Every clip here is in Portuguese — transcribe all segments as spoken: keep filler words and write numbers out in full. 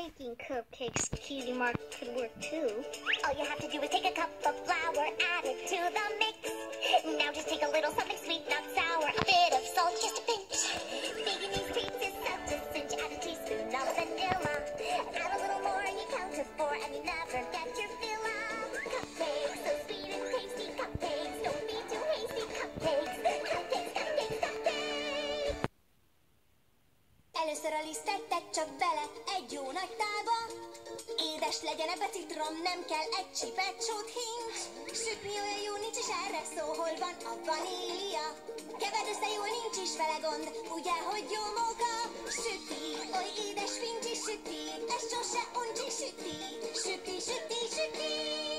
Baking cupcakes cutie mark could work too. All you have to do is take a cup of flour, add it to the mix. Now just take a little something sweet, not sour, a bit of salt, just a pinch. Baking these treats is such a cinch. Add a teaspoon of vanilla. Add a little more and you count to four and you never get your fill up. Cupcakes, so sweet and tasty cupcakes. Don't be too hasty, cupcakes. Cupcakes, cupcakes, cupcakes. Először a lisztet tedd csak bele egy jó nagy tálba. Édes legyen ebbe citrom, nem kell egy csipet sót hincs. Sütni olyan jó nincs, és erre szó, hol van a vanília. Keverd össze jól, nincs is vele gond, ugye, hogy jó móka. Süti, oly édes fincsi süti, ez sose uncsi süti. Süti, süti, süti.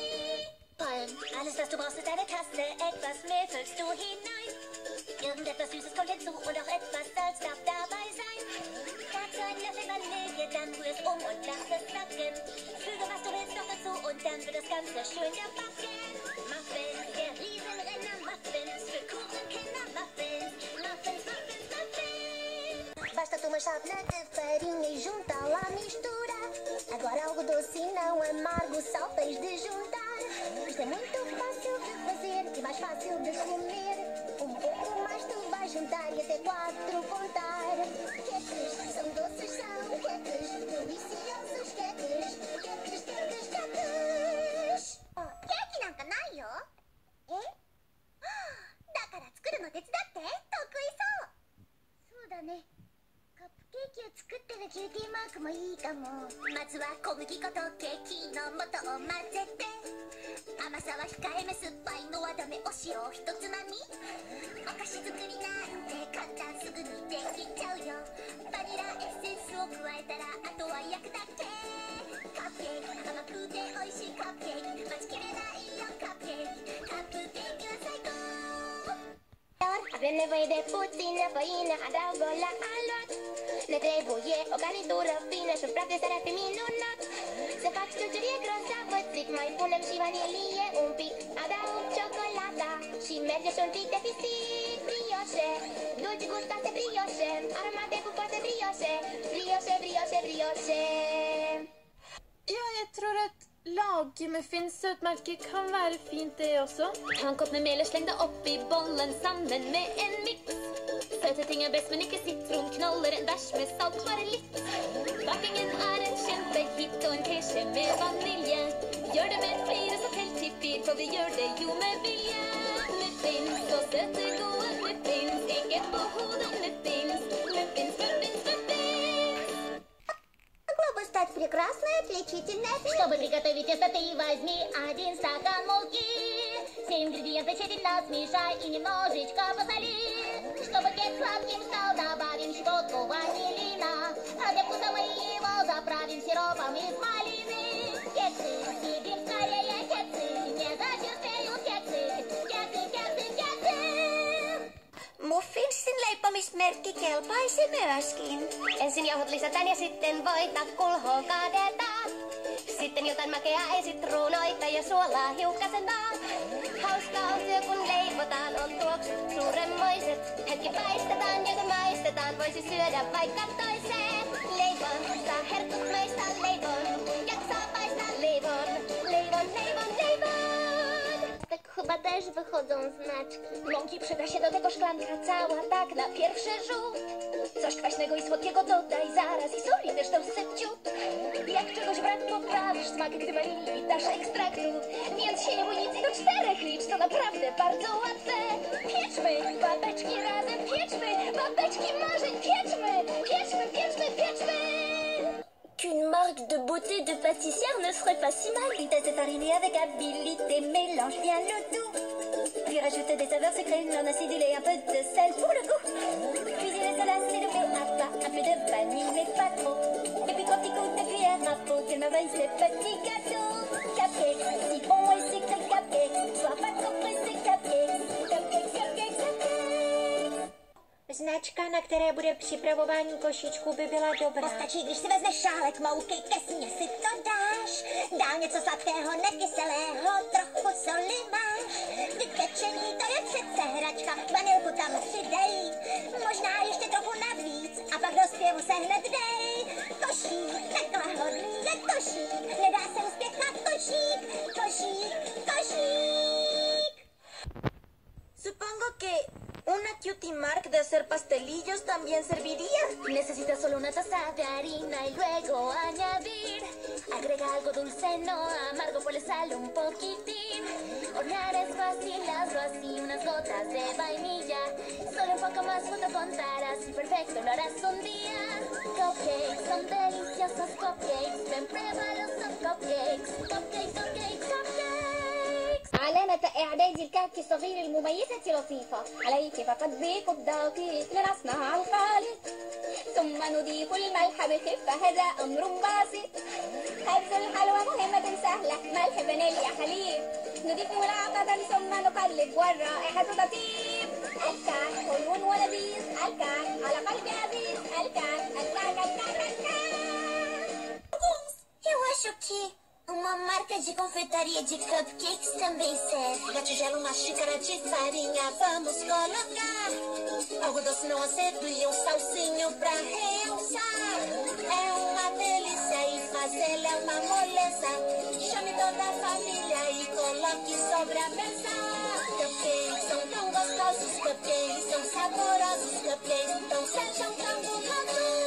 Alles, was du brauchst, ist eine Tasse, etwas Mehl füllst du hinein. Irgendetwas Süßes kommt hinzu und auch etwas Salz darf dabei sein. Dazu einen Löffel Vanille, dann rühr es um und lass es knacken. Füge, was du willst, noch dazu und dann wird das Ganze schön gebacken. Muffins, der Riesenrenner, Muffins, für Kuchenkinder, Muffins, Muffins, Muffins, Muffins. Basta tu uma chávena de farinha e junta lá a mistura. Agora algo doce e não amargo, só tens de juntar. Isto é muito fácil de fazer e mais fácil de comer. Um pouco mais tu vais juntar e até quatro contar. Queques são doces, são queques, deliciosos queques. Queques, queques, queques. Queque なんかないよ。え？だから作るの手伝って。得意そう。そうだね。カップケーキを作ってるキューティーマークもいいかも。まずは小麦粉とケーキの素を混ぜて。甘さは控えめ、酸っぱいのはダメ、お塩ひとつまみ。お菓子作りなんて簡単、すぐにできちゃうよ。バニラエッセンスを加えたらあとは焼くだけ。カップケーキ、甘くて美味しいカップケーキ、待ちきれないよカップケーキ。カップケーキは最高。Avem nevoie de puțină făină, adaugă la aluat. Ne trebuie o garnitură fină și un praf de sare ar fi minunat. Să faci ciuciurie grozavă, zic, mai punem și vanilie un pic. Adaug ciocolata și merge și un pic de fistic. Brioșe, dulci gustoase brioșe, aromate pufoase brioșe. Brioșe, brioșe, brioșe. Ja, jeg tror at lagemuffins søtmelke kan være fint det også. Ta en kopp med mel og sleng deg opp i bollen sammen med en mix. Søte ting er best, men ikke sitron. Knaller en bæsj med salt, bare litt. Bakingen er en kjempehit og en teskje med vanilje. Gjør det med en flir og så tell til fire, for vi gjør det jo med vilje. Muffins og søte gode muffins, ikke på hodet muffins. Muffins, muffins, muffins. Глобус стать прекрасной, отличительной. Чтобы приготовить тесто, ты возьми один стакан муки. Все ингредиенты тщательно смешай и немножечко посоли. Чтобы кекс сладким стал, добавим щепотку ванилина. А для вкуса мы его заправим сиропом из малины. Кексы съедим скорее, кексы не затерпеют кексы. Кексы, кексы, kekсы. Muffinsin leipomismerkki kelpaisi myöskin. Ensin jauhot lisätään ja sitten voita kulhoon kaadetaan. Sitten jotain makeaa ei sitruunoita ja suolaa hiukkasen vaan. Hauskaa on syö kun leivotaan, on tuoksut suuremmoiset. Hetki paistetaan ja kun maistetaan, voisi syödä vaikka toiseen. Leivon, saa herkut maista leivon, jaksaa paistaa leivon. Leivon, leivon, leivon. Tak chyba też wychodzą znaczki. Mąki przyda się do tego szklanka cała, tak na pierwszy rzut. Coś kwaśnego i słodkiego dodaj zaraz i soli też dosyp ciut. Jak czegoś brak, poprawisz smak, gdy wanilii dasz ekstraktu. Więc się nie bój nic i do czterech licz, to naprawdę bardzo łatwe. Pieczmy babeczki razem, pieczmy babeczki marzeń, pieczmy, pieczmy, pieczmy, pieczmy. Qu'une marque de beauté de pâtissière ne serait pas si mal. Vitesse de fariner avec habileté, mélange bien le tout. Puis rajoute des saveurs sucrées, non acidulées, un peu de sel pour le goût. Cuisiner cela, c'est de faire à pas, un peu de vanille, mais pas trop. Et puis trois petits coups de cuillère à peau, qu'elle m'envahisse ces petits gâteaux. Cupcakes, si bon et sucré cupcakes, sois pas trop pressé cupcakes. Cupcakes, cupcakes, cupcakes. Značka, na které bude připravování košičku, by byla dobrá. Postačí, když si vezmeš šálek mouky, ke směsi to dáš. Dál něco sladkého, nekyselého, trochu soli máš. Vypečení, to je přece hračka, vanilku tam přidej. Možná ještě trochu navíc a pak do zpěvu se hned dej. Košík, takhle hodně Katy Mark de hacer pastelillos también serviría. Necesitas solo una taza de harina y luego añadir. Agrega algo dulce, no amargo, ponle sal un poquitín. Hornear es fácil, hazlo así, unas gotas de vainilla. Solo un poco más junto contarás y perfecto lo harás un día. Cupcakes son deliciosos cupcakes, ven pruébalos, son cupcakes. Cupcakes, cupcakes, cupcakes. علامة إعداد الكعك الصغير المميزة لطيفة. عليك فقط ضيف الدقيق لنصنع الخليط، ثم نضيف الملح بخفة، هذا أمر بسيط. خبز الحلوى مهمة سهلة، ملح فانيليا حليب، نضيف ملعقة ثم نقلب والرائحة تطيب. الكعك حلو ولذيذ، الكعك على قلب عزيز، الكعك الكعك الكعك الكعك. Eu acho que uma marca de confeitaria de cupcakes também serve. Na tigela uma xícara de farinha, vamos colocar algo doce não azedo e um salsinho pra realçar. É uma delícia e fazê-la é uma moleza. Chame toda a família e coloque sobre a mesa. Cupcakes são tão gostosos, cupcakes são saborosos, cupcakes então sejam tão gostosos.